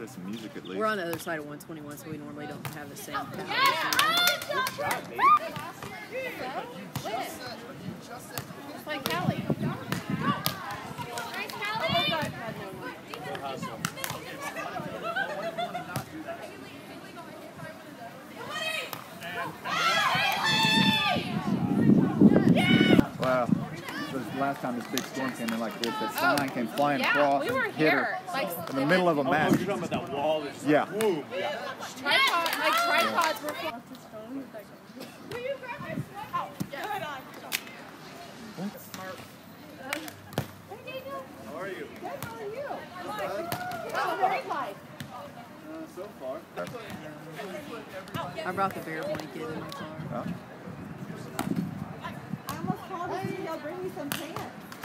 some music at least. We're on the other side of 121, so we normally don't have the same power. Good shot, baby. It's like Callie. Nice, Callie. Wow. The last time this big storm came in like this, that sign came flying across we were and hit her here, like, in the middle of a match. You're talking about that wall that's Yeah. boom. Yeah. Tripods were Will you grab my sweater? Oh, yeah. Good on. smart. How are you? Good, how are you? Oh, very light. So far. I brought the bear blanket in my car. Huh? I almost called to see y'all bring me some pants.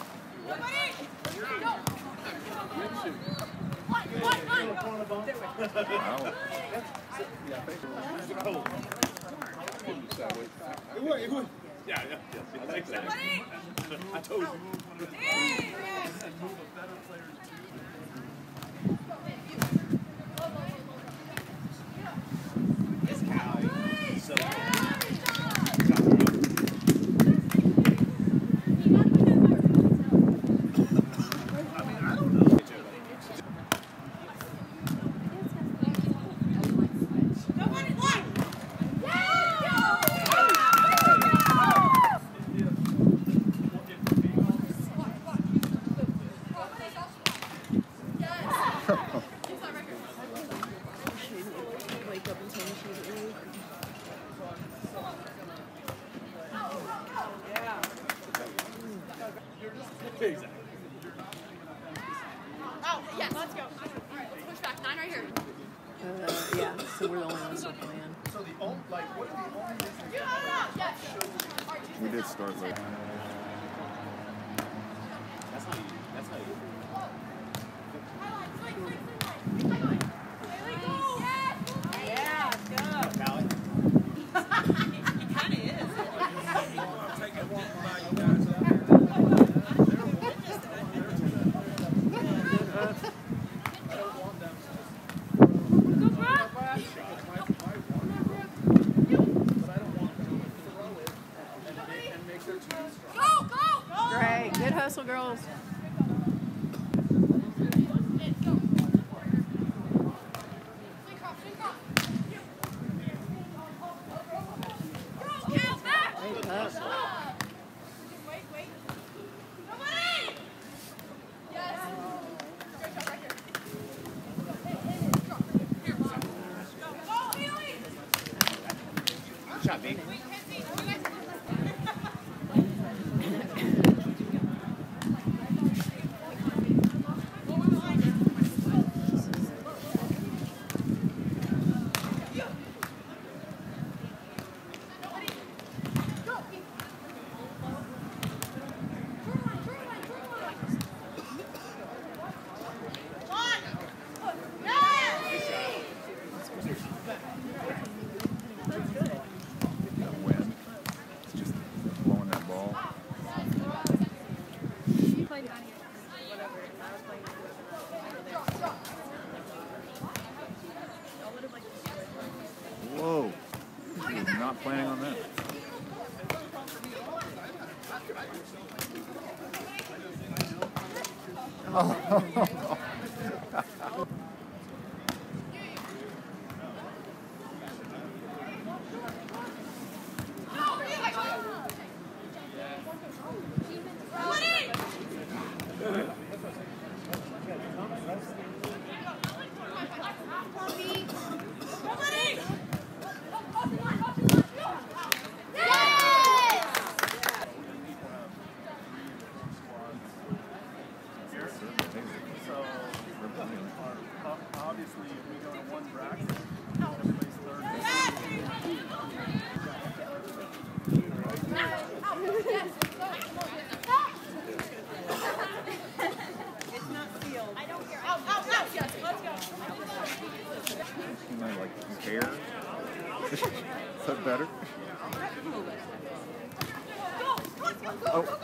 Yeah, exactly. I told you. Wake up and tell me she's at work. Exactly. Oh, yes, let's go. All right, let's push back. 9 right here. Yeah, so we're the only ones still playing. So the only, like, what are the only Yes. We did start late. That's how you. Yeah, good. Callie. He kind of is. Great. Good hustle, girls. Great hustle. Good shot, baby. That wind. It's just blowing that ball. Whoa. I was not planning on that. Oh. Obviously, if we go to one bracket, everybody's third. It's not sealed. I don't care. Out. Yes, let's go. You know, like hair. Is that better? Oh.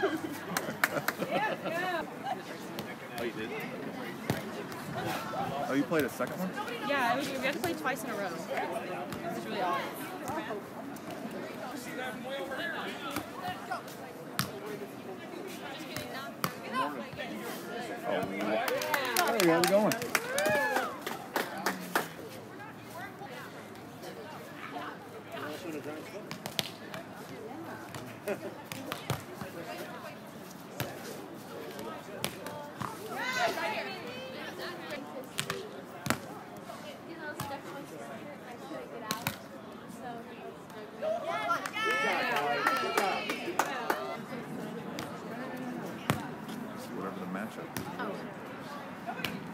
Oh, you did? Oh, you played a second one? Yeah, we had to play twice in a row. It was really odd. Hey, how's it going? Whatever the matchup. Oh.